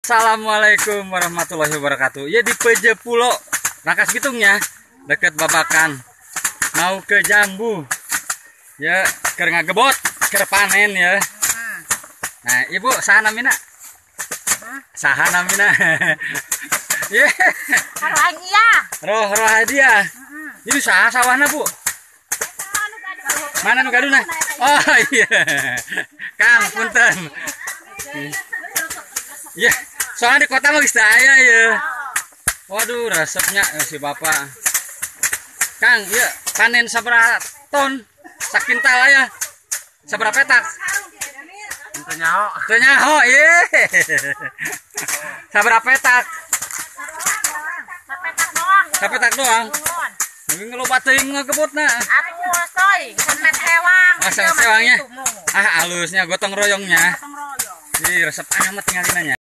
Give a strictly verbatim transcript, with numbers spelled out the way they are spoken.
Assalamualaikum warahmatullahi wabarakatuh. Ya di Peje Pulo Rangkas Bitungnya deket Babakan mau ke Jambu ya keur ngagebot keur panen ya. Nah ibu saha namina? Saha namina? Ya Rohania. Roh Rohania. Ini saha sawahna bu? Mana nu gaduna? Oh iya Kang punten. Ya soalnya di kota mah geus aya ya. Waduh resepnya si bapak. Kang, ya panen sabaraha ton? Sakintal aya. Sabaraha petak? Teu nyaho. Teu nyaho, ye. Sabaraha petak? Sapetak doang. Sapetak doang. Nuhun. Tapi ngeloba teuing ngagebotna. Atuh soy, semet hewang. Ah, semet hewangnya. Ah, alusnya gotong royongnya. Jadi resep amat tinggalinanya.